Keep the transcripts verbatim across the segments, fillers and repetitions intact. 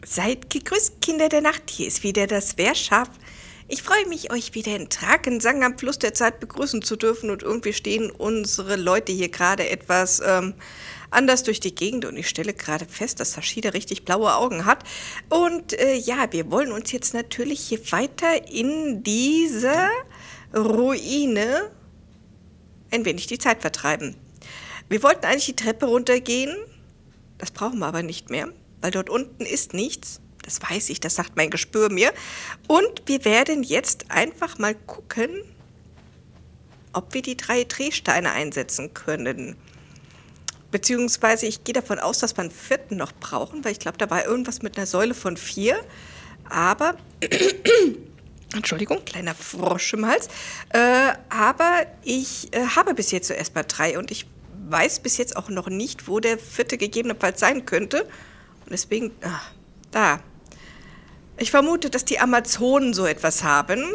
Seid gegrüßt, Kinder der Nacht. Hier ist wieder das Wehrschaf. Ich freue mich, euch wieder in Drakensang am Fluss der Zeit begrüßen zu dürfen. Und irgendwie stehen unsere Leute hier gerade etwas ähm, anders durch die Gegend. Und ich stelle gerade fest, dass Tashida richtig blaue Augen hat. Und äh, ja, wir wollen uns jetzt natürlich hier weiter in dieser Ruine ein wenig die Zeit vertreiben. Wir wollten eigentlich die Treppe runtergehen. Das brauchen wir aber nicht mehr, weil dort unten ist nichts. Das weiß ich, das sagt mein Gespür mir. Und wir werden jetzt einfach mal gucken, ob wir die drei Drehsteine einsetzen können. Beziehungsweise ich gehe davon aus, dass wir einen vierten noch brauchen, weil ich glaube, da war irgendwas mit einer Säule von vier. Aber, Entschuldigung, kleiner Frosch im Hals. Äh, aber ich äh, habe bis jetzt zuerst mal drei und ich weiß bis jetzt auch noch nicht, wo der vierte gegebenenfalls sein könnte. Und deswegen, ah, da. Ich vermute, dass die Amazonen so etwas haben.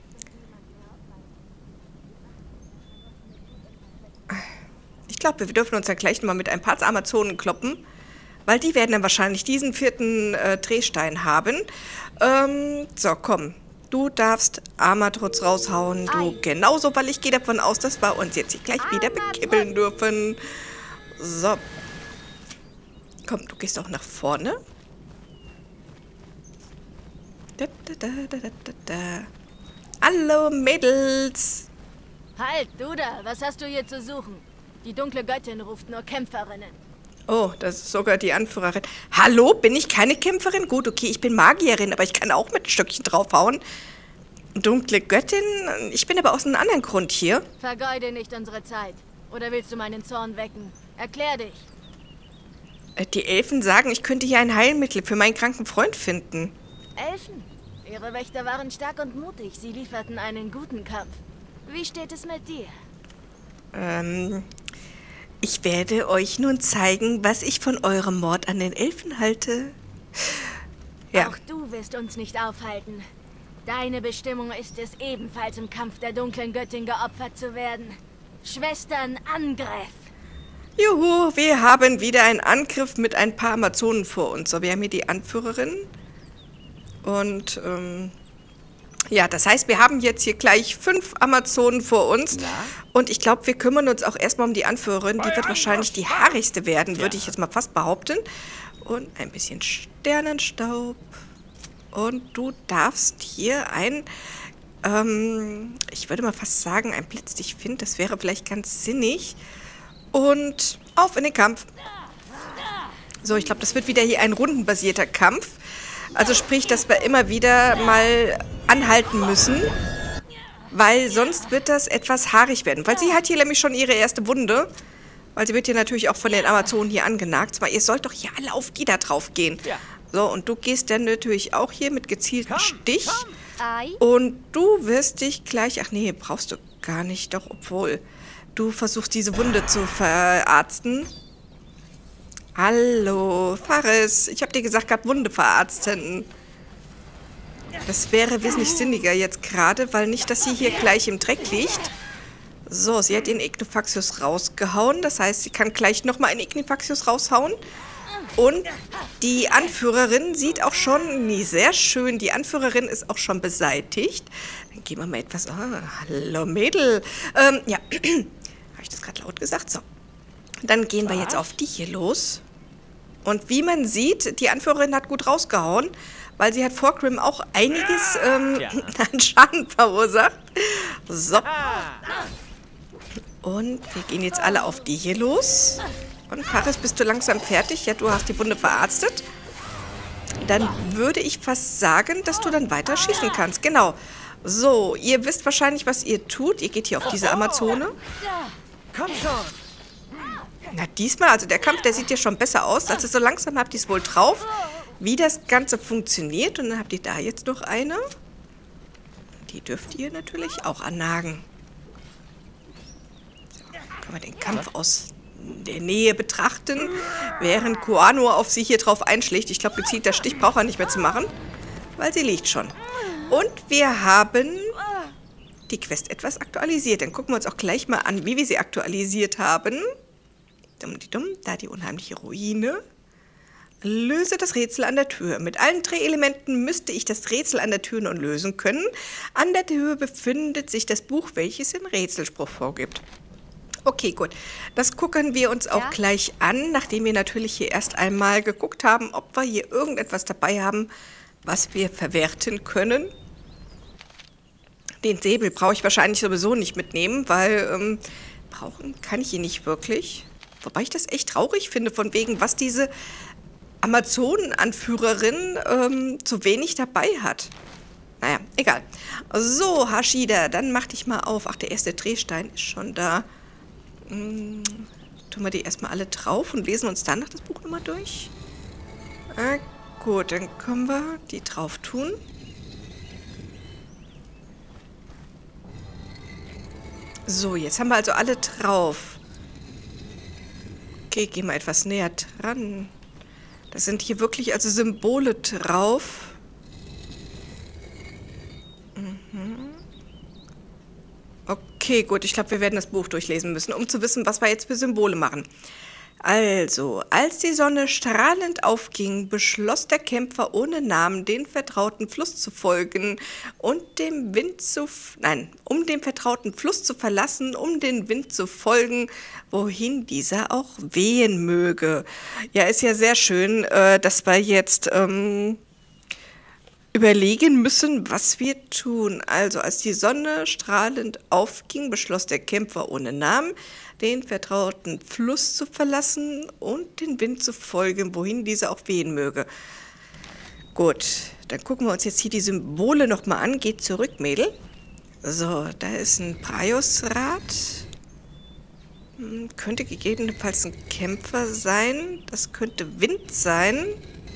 Ich glaube, wir dürfen uns ja gleich mal mit ein paar Amazonen kloppen, weil die werden dann wahrscheinlich diesen vierten äh, Drehstein haben. Ähm, so, komm. Du darfst Armatrutz raushauen, du genauso, weil ich gehe davon aus, dass wir uns jetzt gleich wieder bekibbeln dürfen. So. Komm, du gehst auch nach vorne. Da, da, da, da, da, da. Hallo, Mädels. Halt, du da, was hast du hier zu suchen? Die dunkle Göttin ruft nur Kämpferinnen. Oh, das ist sogar die Anführerin. Hallo, bin ich keine Kämpferin? Gut, okay, ich bin Magierin, aber ich kann auch mit Stöckchen draufhauen. Dunkle Göttin? Ich bin aber aus einem anderen Grund hier. Vergeude nicht unsere Zeit. Oder willst du meinen Zorn wecken? Erklär dich. Die Elfen sagen, ich könnte hier ein Heilmittel für meinen kranken Freund finden. Elfen? Ihre Wächter waren stark und mutig. Sie lieferten einen guten Kampf. Wie steht es mit dir? Ähm... Ich werde euch nun zeigen, was ich von eurem Mord an den Elfen halte. Ja. Auch du wirst uns nicht aufhalten. Deine Bestimmung ist es, ebenfalls im Kampf der dunklen Göttin geopfert zu werden. Schwestern, Angriff! Juhu, wir haben wieder einen Angriff mit ein paar Amazonen vor uns. So, wir haben hier die Anführerin. Und, ähm... ja, das heißt, wir haben jetzt hier gleich fünf Amazonen vor uns. Ja. Und ich glaube, wir kümmern uns auch erstmal um die Anführerin. Die wird wahrscheinlich die haarigste werden, würde ich jetzt mal fast behaupten. Und ein bisschen Sternenstaub. Und du darfst hier ein, ähm, ich würde mal fast sagen, ein Blitz dich findet. Das wäre vielleicht ganz sinnig. Und auf in den Kampf. So, ich glaube, das wird wieder hier ein rundenbasierter Kampf. Also sprich, dass wir immer wieder mal anhalten müssen, weil sonst wird das etwas haarig werden. Weil sie hat hier nämlich schon ihre erste Wunde, weil sie wird hier natürlich auch von den Amazonen hier angenagt. Aber ihr sollt doch hier alle auf die da drauf gehen. So, und du gehst dann natürlich auch hier mit gezieltem Stich. Und du wirst dich gleich, ach nee, brauchst du gar nicht, doch, obwohl du versuchst diese Wunde zu verarzten. Hallo, Faris. Ich habe dir gesagt, gehabt, Wunde verarzten. Das wäre wesentlich sinniger jetzt gerade, weil nicht, dass sie hier gleich im Dreck liegt. So, sie hat ihren Ignifaxius rausgehauen. Das heißt, sie kann gleich nochmal einen Ignifaxius raushauen. Und die Anführerin sieht auch schon, nee, sehr schön, die Anführerin ist auch schon beseitigt. Dann gehen wir mal etwas, ah, hallo Mädel. Ähm, ja, habe ich das gerade laut gesagt? So. Dann gehen wir jetzt auf die hier los. Und wie man sieht, die Anführerin hat gut rausgehauen, weil sie hat vor Grimm auch einiges ähm, ja. an Schaden verursacht. So. Und wir gehen jetzt alle auf die hier los. Und Faris, bist du langsam fertig? Ja, du hast die Wunde verarztet. Dann würde ich fast sagen, dass du dann weiter schießen kannst. Genau. So, ihr wisst wahrscheinlich, was ihr tut. Ihr geht hier auf diese Amazone. Komm schon. Na, diesmal, also der Kampf, der sieht ja schon besser aus. Also so langsam habt ihr es wohl drauf, wie das Ganze funktioniert. Und dann habt ihr da jetzt noch eine. Die dürft ihr natürlich auch annagen. So, können wir den Kampf aus der Nähe betrachten, während Kuano auf sie hier drauf einschlägt. Ich glaube, gezielt der Stich braucht er nicht mehr zu machen, weil sie liegt schon. Und wir haben die Quest etwas aktualisiert. Dann gucken wir uns auch gleich mal an, wie wir sie aktualisiert haben. Dumm, die dumm, da die unheimliche Ruine. Löse das Rätsel an der Tür. Mit allen Drehelementen müsste ich das Rätsel an der Tür nun lösen können. An der Tür befindet sich das Buch, welches den Rätselspruch vorgibt. Okay, gut. Das gucken wir uns auch Ja? gleich an, nachdem wir natürlich hier erst einmal geguckt haben, ob wir hier irgendetwas dabei haben, was wir verwerten können. Den Säbel brauche ich wahrscheinlich sowieso nicht mitnehmen, weil ähm, brauchen kann ich ihn nicht wirklich. Wobei ich das echt traurig finde, von wegen, was diese Amazonen-Anführerin ähm, zu wenig dabei hat. Naja, egal. So, Hashida, dann mach dich mal auf. Ach, der erste Drehstein ist schon da. Hm, tun wir die erstmal alle drauf und lesen uns dann noch das Buch nochmal durch. Ah, gut, dann können wir die drauf tun. So, jetzt haben wir also alle drauf. Okay, gehen wir etwas näher dran. Da sind hier wirklich also Symbole drauf. Mhm. Okay, gut, ich glaube, wir werden das Buch durchlesen müssen, um zu wissen, was wir jetzt für Symbole machen. Also, als die Sonne strahlend aufging, beschloss der Kämpfer ohne Namen, den vertrauten Fluss zu folgen und dem Wind zu... Nein, um den vertrauten Fluss zu verlassen, um den Wind zu folgen, wohin dieser auch wehen möge. Ja, ist ja sehr schön, äh, dass wir jetzt ähm, überlegen müssen, was wir tun. Also, als die Sonne strahlend aufging, beschloss der Kämpfer ohne Namen, den vertrauten Fluss zu verlassen und den Wind zu folgen, wohin dieser auch wehen möge. Gut, dann gucken wir uns jetzt hier die Symbole nochmal an. Geht zurück, Mädel. So, da ist ein Praiosrad. Hm, könnte gegebenenfalls ein Kämpfer sein. Das könnte Wind sein.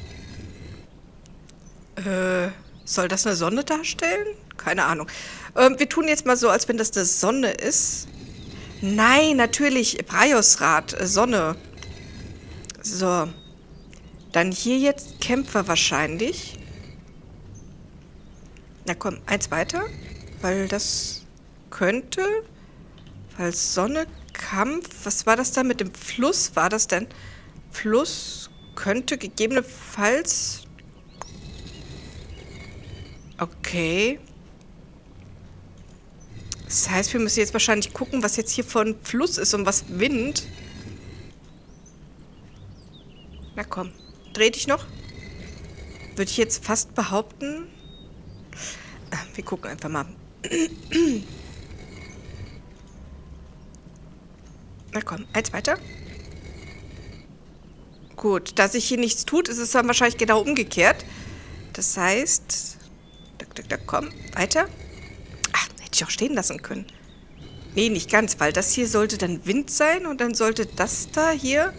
Äh, soll das eine Sonne darstellen? Keine Ahnung. Ähm, wir tun jetzt mal so, als wenn das eine Sonne ist. Nein, natürlich, Praiosrad, Sonne. So. Dann hier jetzt Kämpfer wahrscheinlich. Na komm, eins weiter. Weil das könnte... Weil Sonne, Kampf... Was war das da mit dem Fluss? War das denn... Fluss könnte gegebenenfalls... Okay... Das heißt, wir müssen jetzt wahrscheinlich gucken, was jetzt hier von Fluss ist und was Wind. Na komm, dreh dich noch. Würde ich jetzt fast behaupten. Wir gucken einfach mal. Na komm, eins weiter. Gut, da sich hier nichts tut, ist es dann wahrscheinlich genau umgekehrt. Das heißt... Da, da, komm, weiter. Hätte ich auch stehen lassen können. Nee, nicht ganz, weil das hier sollte dann Wind sein und dann sollte das da hier...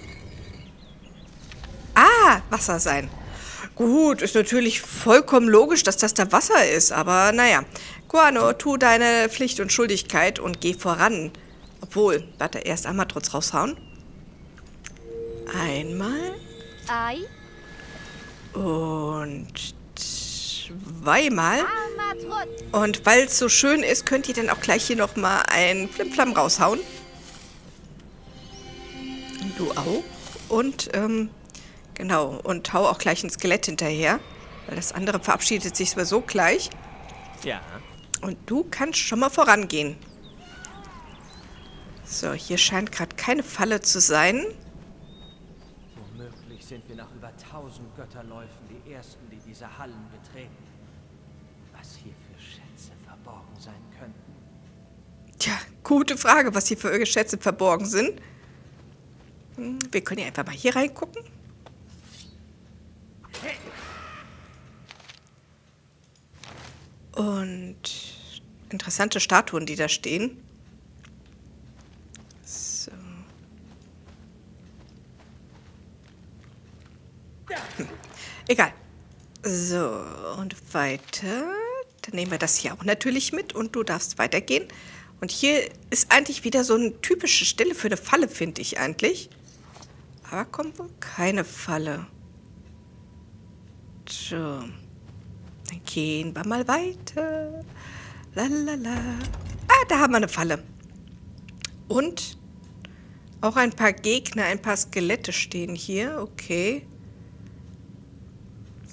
Ah, Wasser sein. Gut, ist natürlich vollkommen logisch, dass das da Wasser ist, aber naja. Guano, tu deine Pflicht und Schuldigkeit und geh voran. Obwohl, warte, erst einmal trotz raushauen. Einmal. Ei. Und... zweimal. Und weil es so schön ist, könnt ihr dann auch gleich hier nochmal ein Flimflam raushauen. Du auch. Und, ähm, genau. Und hau auch gleich ein Skelett hinterher. Weil das andere verabschiedet sich sowieso gleich. Ja. Und du kannst schon mal vorangehen. So, hier scheint gerade keine Falle zu sein. Womöglich sind wir nach über tausend Götterläufen die Ersten, die diese Hallen betreten. Was hier für Schätze verborgen sein könnten. Tja, gute Frage, was hier für Schätze verborgen sind. Hm, wir können ja einfach mal hier reingucken. Und interessante Statuen, die da stehen. So. Hm. Egal. So, und weiter. Dann nehmen wir das hier auch natürlich mit und du darfst weitergehen. Und hier ist eigentlich wieder so eine typische Stelle für eine Falle, finde ich eigentlich. Aber kommt wohl keine Falle. So. Dann gehen wir mal weiter. Lalala. Ah, da haben wir eine Falle. Und auch ein paar Gegner, ein paar Skelette stehen hier. Okay.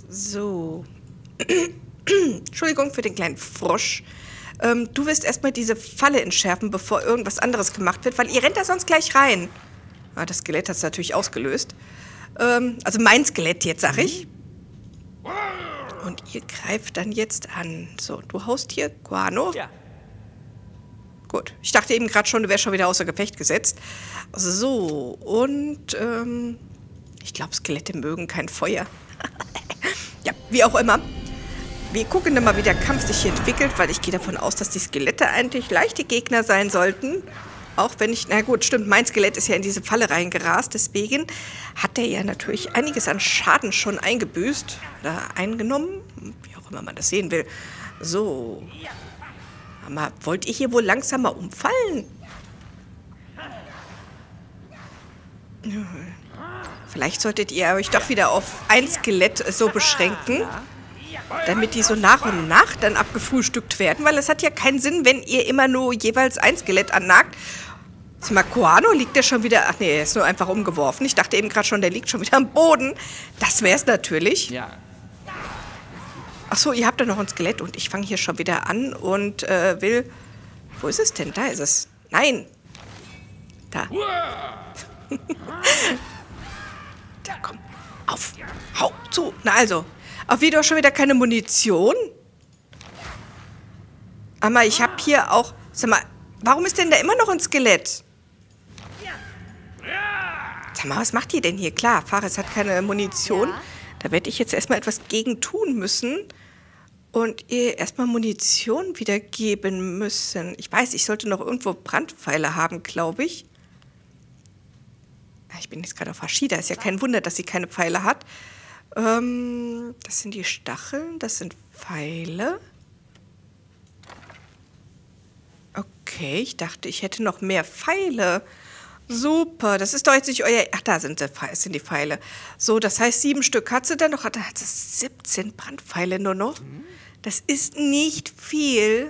So. Entschuldigung für den kleinen Frosch. Ähm, du wirst erstmal diese Falle entschärfen, bevor irgendwas anderes gemacht wird, weil ihr rennt da sonst gleich rein. Ah, das Skelett hat es natürlich ausgelöst. Ähm, also mein Skelett jetzt, sag ich. Und ihr greift dann jetzt an. So, du haust hier Guano. Ja. Gut, ich dachte eben gerade schon, du wärst schon wieder außer Gefecht gesetzt. So, und ähm, ich glaube, Skelette mögen kein Feuer. Ja, wie auch immer. Wir gucken dann mal, wie der Kampf sich hier entwickelt, weil ich gehe davon aus, dass die Skelette eigentlich leichte Gegner sein sollten. Auch wenn ich, na gut, stimmt, mein Skelett ist ja in diese Falle reingerast. Deswegen hat er ja natürlich einiges an Schaden schon eingebüßt oder eingenommen. Wie auch immer man das sehen will. So. Aber wollt ihr hier wohl langsam mal umfallen? Vielleicht solltet ihr euch doch wieder auf ein Skelett so beschränken, damit die so nach und nach dann abgefrühstückt werden, weil es hat ja keinen Sinn, wenn ihr immer nur jeweils ein Skelett annagt. Sag mal, Guano liegt der schon wieder... Ach nee, er ist nur einfach umgeworfen. Ich dachte eben gerade schon, der liegt schon wieder am Boden. Das wär's natürlich. Ja. Ach so, ihr habt da noch ein Skelett und ich fange hier schon wieder an und äh, will... Wo ist es denn? Da ist es. Nein. Da. Da, komm. Auf. Hau zu. Na also. Auf wieder schon wieder keine Munition. Aber ich habe hier auch... Sag mal, warum ist denn da immer noch ein Skelett? Sag mal, was macht ihr denn hier? Klar, Fares hat keine Munition. Ja. Da werde ich jetzt erstmal etwas gegen tun müssen. Und ihr erstmal Munition wiedergeben müssen. Ich weiß, ich sollte noch irgendwo Brandpfeile haben, glaube ich. Ich bin jetzt gerade auf Hashida. Ist ja kein Wunder, dass sie keine Pfeile hat. Ähm, das sind die Stacheln, das sind Pfeile. Okay, ich dachte, ich hätte noch mehr Pfeile. Super, das ist doch jetzt nicht euer... Ach, da sind, sie, sind die Pfeile. So, das heißt, sieben Stück hat sie dann noch. Da hat sie siebzehn Brandpfeile nur noch. Das ist nicht viel.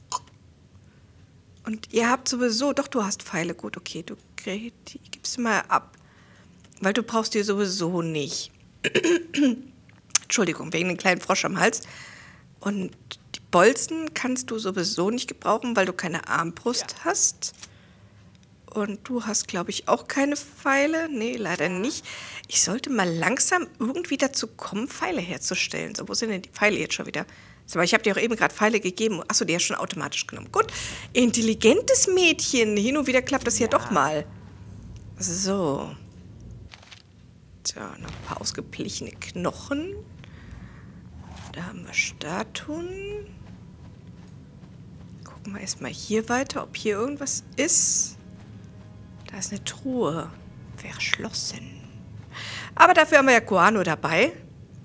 Und ihr habt sowieso... Doch, du hast Pfeile. Gut, okay, du die gibst du mal ab. Weil du brauchst die sowieso nicht. Entschuldigung, wegen dem kleinen Frosch am Hals. Und die Bolzen kannst du sowieso nicht gebrauchen, weil du keine Armbrust ja. hast. Und du hast, glaube ich, auch keine Pfeile. Nee, leider nicht. Ich sollte mal langsam irgendwie dazu kommen, Pfeile herzustellen. So, wo sind denn die Pfeile jetzt schon wieder? Aber ich habe dir auch eben gerade Pfeile gegeben. Achso, die hast du schon automatisch genommen. Gut. Intelligentes Mädchen. Hin und wieder klappt das ja, ja doch mal. So. So, noch ein paar ausgeblichene Knochen. Da haben wir Statuen. Gucken wir erstmal hier weiter, ob hier irgendwas ist. Da ist eine Truhe. Verschlossen. Aber dafür haben wir ja Guano dabei.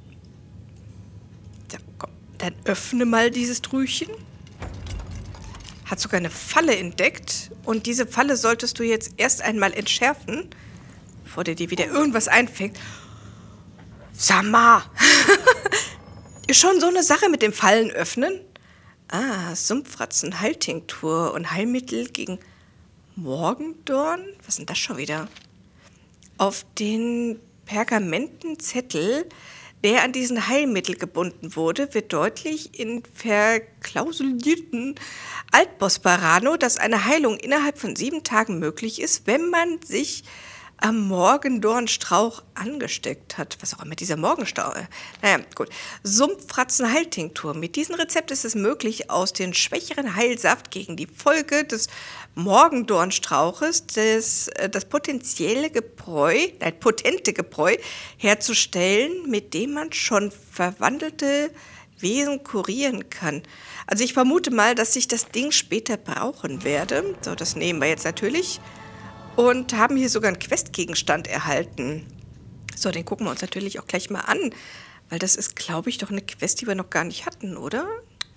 So, komm. Dann öffne mal dieses Trüchen. Hat sogar eine Falle entdeckt. Und diese Falle solltest du jetzt erst einmal entschärfen, bevor dir dir wieder irgendwas einfängt. Sama! Ist schon so eine Sache mit dem Fallen öffnen? Ah, Sumpfratzen, Heiltinktur und Heilmittel gegen Morgendorn? Was ist denn das schon wieder? Auf den Pergamentenzettel, der an diesen Heilmittel gebunden wurde, wird deutlich in verklausulierten Altbosbarano, dass eine Heilung innerhalb von sieben Tagen möglich ist, wenn man sich am Morgendornstrauch angesteckt hat. Was auch immer dieser Morgenstrauch... Äh, naja, gut. Sumpfratzen-Heiltinktur. Mit diesem Rezept ist es möglich, aus dem schwächeren Heilsaft gegen die Folge des Morgendornstrauches des, äh, das potenzielle Gebräu, nein, potente Gebräu herzustellen, mit dem man schon verwandelte Wesen kurieren kann. Also ich vermute mal, dass ich das Ding später brauchen werde. So, das nehmen wir jetzt natürlich. Und haben hier sogar einen Questgegenstand erhalten. So, den gucken wir uns natürlich auch gleich mal an. Weil das ist, glaube ich, doch eine Quest, die wir noch gar nicht hatten, oder?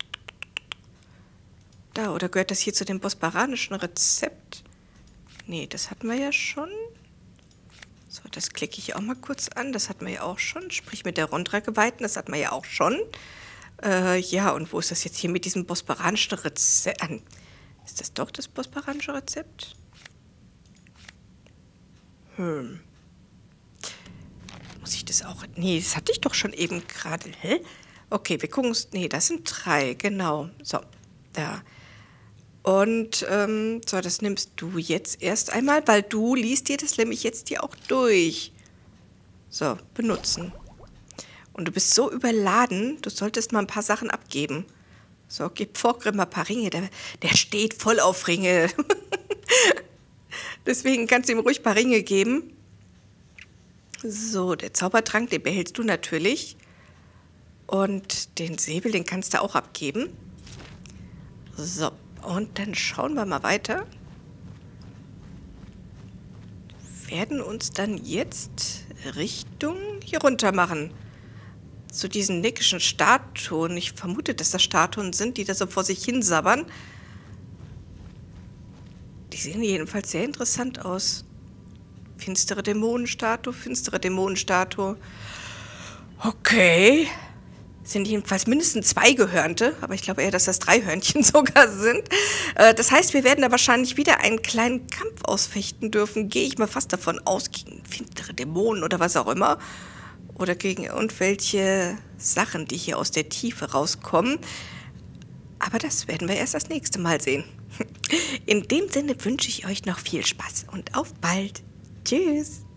Da, oder gehört das hier zu dem bosbaranischen Rezept? Nee, das hatten wir ja schon. So, das klicke ich auch mal kurz an. Das hatten wir ja auch schon. Sprich mit der Rondra-Geweihten, das hatten wir ja auch schon. Äh, ja, und wo ist das jetzt hier mit diesem bosbaranischen Rezept? Ist das doch das bosbaranische Rezept? Hm. Muss ich das auch? Nee, das hatte ich doch schon eben gerade. Hä? Okay, wir gucken uns. Nee, das sind drei, genau. So, da. Und, ähm, so, das nimmst du jetzt erst einmal, weil du liest dir das nämlich jetzt hier auch durch. So, benutzen. Und du bist so überladen, du solltest mal ein paar Sachen abgeben. So, gib Vorgrim mal ein paar Ringe. Der, der steht voll auf Ringe. Deswegen kannst du ihm ruhig ein paar Ringe geben. So, der Zaubertrank, den behältst du natürlich. Und den Säbel, den kannst du auch abgeben. So, und dann schauen wir mal weiter. Werden uns dann jetzt Richtung hier runter machen. Zu diesen neckischen Statuen. Ich vermute, dass das Statuen sind, die da so vor sich hin sabbern. Die sehen jedenfalls sehr interessant aus. Finstere Dämonenstatue, finstere Dämonenstatue. Okay. Sind jedenfalls mindestens zwei Gehörnte, aber ich glaube eher, dass das drei Hörnchen sogar sind. Äh, das heißt, wir werden da wahrscheinlich wieder einen kleinen Kampf ausfechten dürfen. Gehe ich mal fast davon aus, gegen finstere Dämonen oder was auch immer. Oder gegen irgendwelche Sachen, die hier aus der Tiefe rauskommen. Aber das werden wir erst das nächste Mal sehen. In dem Sinne wünsche ich euch noch viel Spaß und auf bald. Tschüss.